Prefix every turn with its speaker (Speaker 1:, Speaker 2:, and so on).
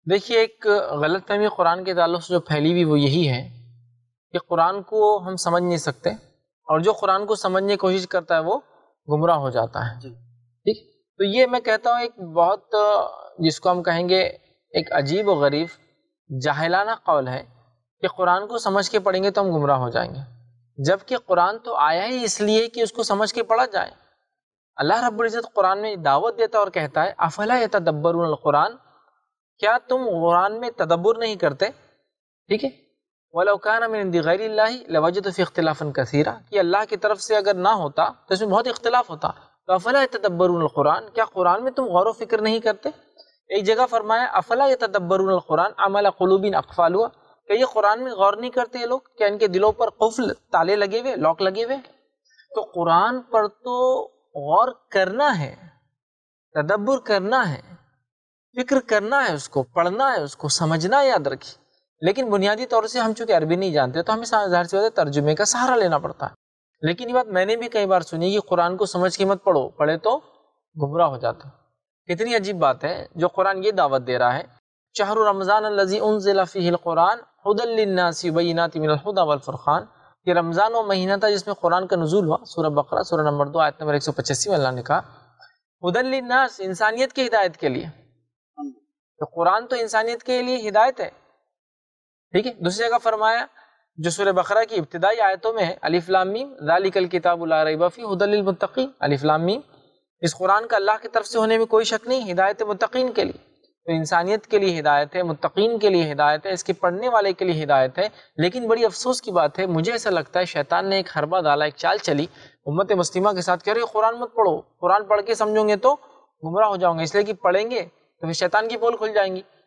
Speaker 1: دیکھیے ایک غلط فہمی قرآن کے تعلق سے جو پھیلی ہوئی وہ یہی ہے کہ قرآن کو ہم سمجھ نہیں سکتے، اور جو قرآن کو سمجھنے کی کوشش کرتا ہے وہ گمراہ ہو جاتا ہے. ٹھیک، تو یہ میں کہتا ہوں ایک بہت جس کو ہم کہیں گے ایک عجیب و غریب جاہلانہ قول ہے کہ قرآن کو سمجھ کے پڑھیں گے تو ہم گمراہ ہو جائیں گے، جبکہ قرآن تو آیا ہی اس لیے کہ اس کو سمجھ کے پڑھا جائے. اللہ رب العزت قرآن میں دعوت دیتا اور کہتا ہے افلا یتدبرون القرآن، کیا تم قرآن میں تدبر نہیں کرتے؟ ٹھیک ہے، وَلَوْ كَانَ مِنْ عِنْدِ غَيْرِ اللَّهِ لَوَجَدُوا فِيهِ اخْتِلَافًا كَثِيرًا، کہ اللہ کی طرف سے اگر نہ ہوتا تو اس میں بہت اختلاف ہوتا. تو افلا یتدبرون القرآن، کیا قرآن میں تم غور و فکر نہیں کرتے؟ ایک جگہ فرمایا افلا یتدبرون القرآن ام علی قلوب اقفالها، کہ یہ قرآن میں غور نہیں کرتے یہ لوگ، کیا ان کے دلوں پر قفل تالے لگے ہوئے، لاک لگے ہوئے؟ تو قرآن پر تو غور کرنا ہے، تدبر کرنا ہے، فکر کرنا ہے، اس کو پڑھنا ہے، اس کو سمجھنا ہے، یاد رکھیے. لیکن بنیادی طور سے ہم چونکہ عربی نہیں جانتے تو ہمیں ظاہر سی بات ہے ترجمے کا سہارا لینا پڑتا ہے. لیکن یہ بات میں نے بھی کئی بار سنی کہ قرآن کو سمجھ کے مت پڑھو، پڑھے تو گمراہ ہو جاتے. کتنی عجیب بات ہے جو قرآن یہ دعوت دے رہا ہے، شہر رمضان الذی انزل فیہ القرآن ھدی للناس وبینات من الھدی والفرقان، یہ رمضان و مہینہ تھا جس میں قرآن کا نزول ہوا. سورہ بقرہ سورہ نمبر 2 آیت نمبر 185 میں اللہ نے کہا ھدی للناس، انسانیت کی ہدایت کے لیے. تو قرآن تو انسانیت کے لیے ہدایت ہے. ٹھیک ہے، دوسری جگہ فرمایا جو سورہ بقرہ کی ابتدائی آیتوں میں ہے الف لام میم ذالک الکتاب لا ریب فیہ ھدی للمتقین، الف لام میم، اس قرآن کا اللہ کی طرف سے ہونے میں کوئی شک نہیں، ہدایت متقین کے لیے. تو انسانیت کے لیے ہدایت ہے، متقین کے لیے ہدایت ہے، اس کے پڑھنے والے کے لیے ہدایت ہے. لیکن بڑی افسوس کی بات ہے، مجھے ایسا لگتا ہے شیطان نے ایک حربہ ڈالا، ایک چال چلی امت مسلمہ کے ساتھ، کہہ رہے قرآن مت پڑھو، قرآن پڑھ کے سمجھو گے تو گمراہ ہو جاؤں گے، اس لیے کہ پڑھیں گے تو پھر شیطان کی پول کھل جائیں گی.